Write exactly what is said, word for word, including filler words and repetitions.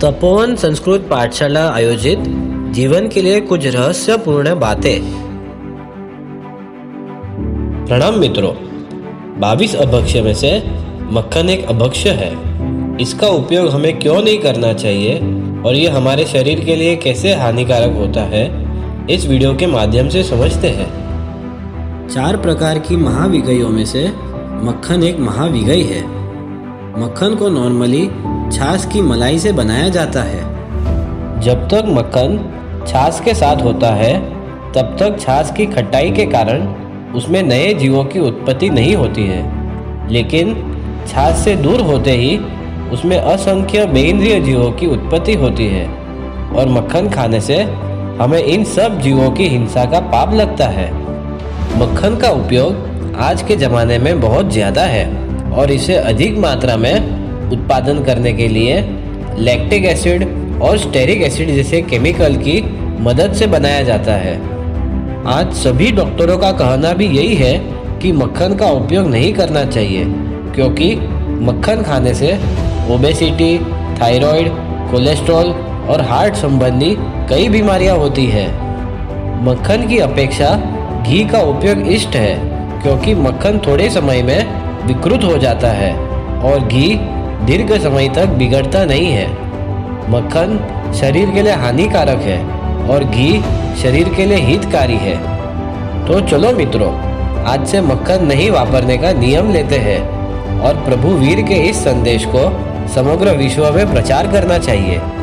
तपोवन संस्कृत पाठशाला आयोजित जीवन के लिए कुछ रहस्यपूर्ण बातें। प्रणाम मित्रों, बाईस अभक्ष्य में से मक्खन एक अभक्ष्य है। इसका उपयोग हमें क्यों नहीं करना चाहिए और ये हमारे शरीर के लिए कैसे हानिकारक होता है, इस वीडियो के माध्यम से समझते हैं। चार प्रकार की महाविगयों में से मक्खन एक महाविगई है। मक्खन को नॉर्मली छाछ की मलाई से बनाया जाता है। जब तक मक्खन छाछ के साथ होता है तब तक छाछ की खट्टाई के कारण उसमें नए जीवों की उत्पत्ति नहीं होती है, लेकिन छाछ से दूर होते ही उसमें असंख्य बेइंद्रिय जीवों की उत्पत्ति होती है और मक्खन खाने से हमें इन सब जीवों की हिंसा का पाप लगता है। मक्खन का उपयोग आज के ज़माने में बहुत ज़्यादा है और इसे अधिक मात्रा में उत्पादन करने के लिए लैक्टिक एसिड और स्टेरिक एसिड जैसे केमिकल की मदद से बनाया जाता है। आज सभी डॉक्टरों का कहना भी यही है कि मक्खन का उपयोग नहीं करना चाहिए, क्योंकि मक्खन खाने से ओबेसिटी, थायराइड, कोलेस्ट्रॉल और हार्ट संबंधी कई बीमारियां होती हैं। मक्खन की अपेक्षा घी का उपयोग इष्ट है, क्योंकि मक्खन थोड़े समय में विकृत हो जाता है और घी दीर्घ समय तक बिगड़ता नहीं है। मक्खन शरीर के लिए हानिकारक है और घी शरीर के लिए हितकारी है। तो चलो मित्रों, आज से मक्खन नहीं वापरने का नियम लेते हैं और प्रभु वीर के इस संदेश को समग्र विश्व में प्रचार करना चाहिए।